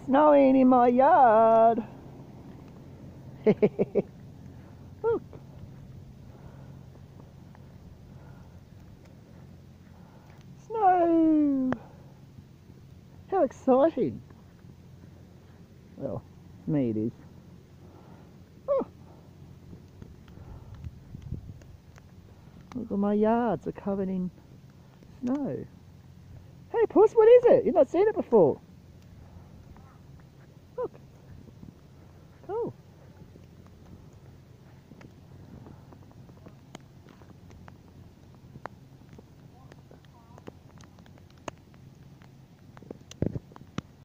snowing in my yard. Look. Snow. How exciting. Well, to me it is. Oh. Look, all my yards are covered in snow. Hey Puss, what is it? You've not seen it before.